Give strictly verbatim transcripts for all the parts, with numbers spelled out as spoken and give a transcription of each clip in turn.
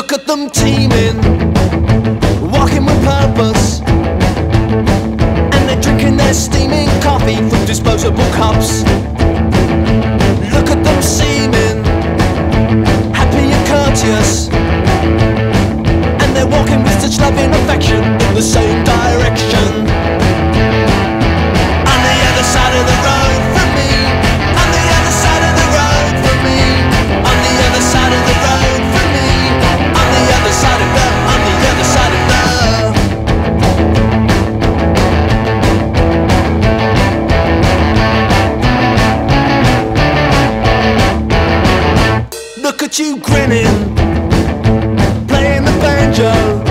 Look at them teeming, walking with purpose, and they're drinking their steaming coffee from disposable cups. Look at them seeming happy and courteous, and they're walking with such loving affection in the same direction. On the other side of the road from me, on the other side of the road from me, on the other side of the road from me, on the other side of the, on the other side of the. Look at you grinning, playing the banjo,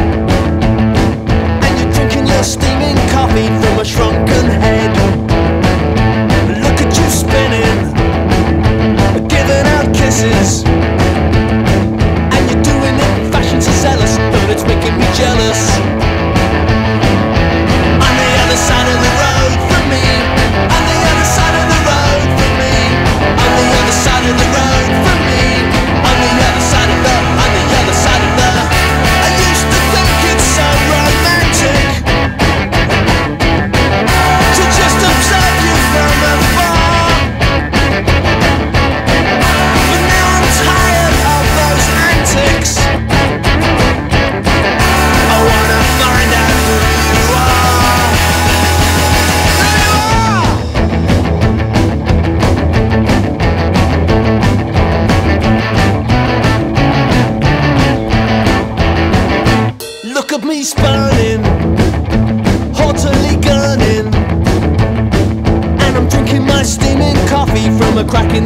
and you're drinking your steaming coffee from a shrunken head. Look at you spinning, giving out kisses, and you're doing it in fashion so zealous that it's making me jealous. On the other side of the road from me, on the other side of the road from me, on the other side of the road from me, on the other side of the, on the other side of the. I used to think it's so romantic to just observe you from afar, but now I'm tired of those antics. I wanna find out who you are. Who you are. Look at me spurning, haughtily gurning, and I'm drinking my steaming coffee from a crack in